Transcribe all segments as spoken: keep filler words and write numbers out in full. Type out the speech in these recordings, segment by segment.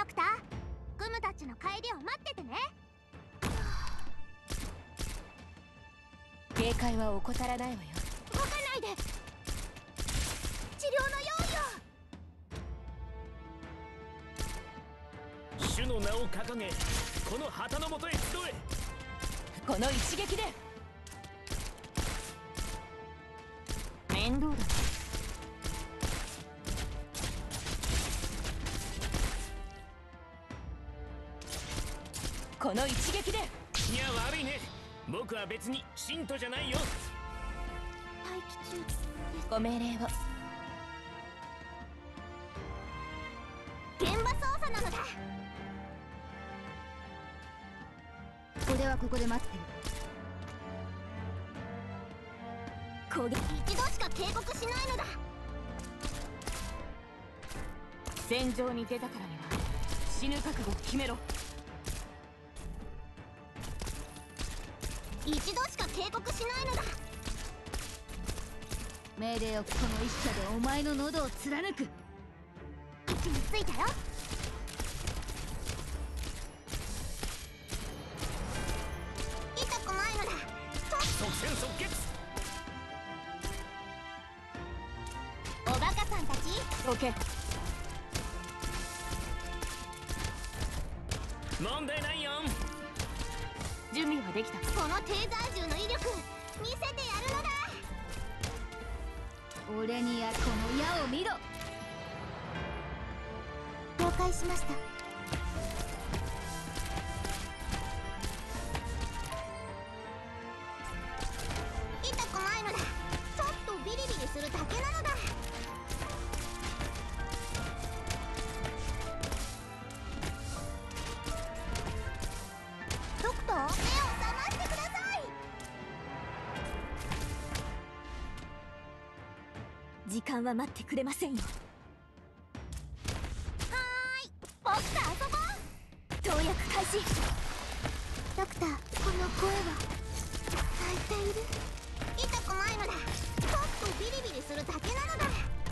クター、グムたちの帰りを待っててね。 警戒は怠らないわよ。 動かないで。治療の用意を。 主の名を掲げ、この旗の下へ集え。 この一撃で。 面倒だ。 この一撃で。 いや悪いね、僕は別に信徒じゃないよ。 待機中です。 ご命令を。 現場操作なのだ。 俺はここで待ってる。 攻撃一度しか警告しないのだ。 戦場に出たからには死ぬ覚悟を決めろ。 一度しか警告しないのだ。 命令をこの一射でお前の喉を貫く。 位置についたよ。痛くないのだ。 即戦即決。 おバカさんたち、 オッケー。 問題ないよ。 準備はできた。 このテーザー銃の威力見せてやるのだ。 俺にやこの矢を見ろ。 了解しました。痛くないのだ。ちょっとビリビリするだけなのだ。ドクター、目を覚ましてください。 時間は待ってくれませんよ。 僕と遊ぼう。 投薬開始。 ドクター、この声は泣いている。痛くないのだ。ちょっとビリビリするだけなのだ。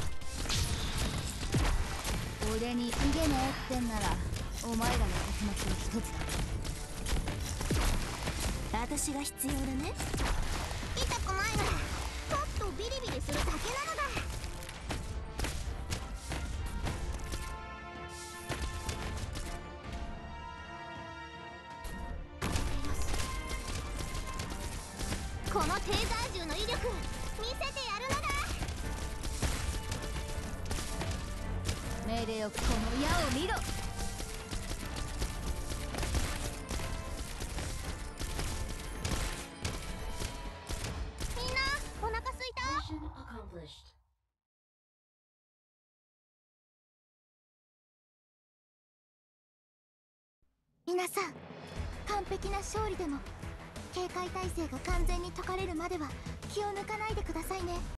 俺に逃げねえってんならお前らの結末は一つだ。 私が必要だね。 痛くないのだ。ちょっとビリビリするだけなのだ。このテーザー銃の威力見せてやるのだ。 命令をこの矢を見ろ。 みんなお腹すいた？皆さん、完璧な勝利でも警戒態勢が完全に解かれるまでは気を抜かないでくださいね。